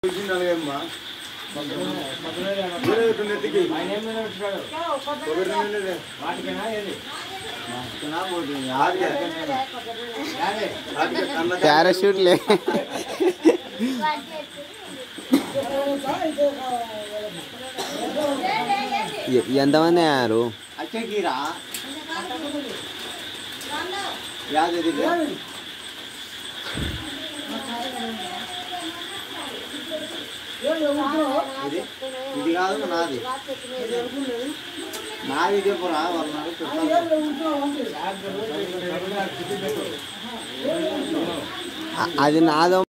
parachute ले ఎంతమంది అయ్యారు ఇది కాదు నాది నాది చెప్పురా అది నాదో